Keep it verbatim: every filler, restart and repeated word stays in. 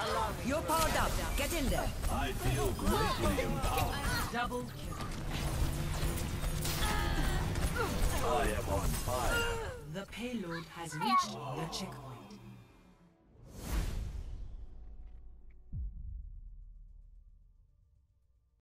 You're powered up. Get in there. I feel greatly empowered. Double kill. I am on fire. The payload has reached the checkpoint.